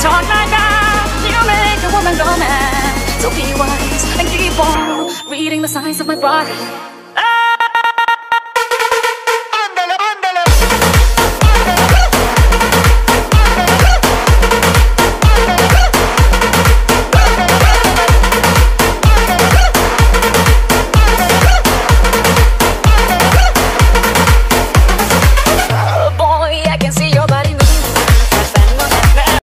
talk like that, you make a woman go mad. So be wise and keep on reading the signs of my body.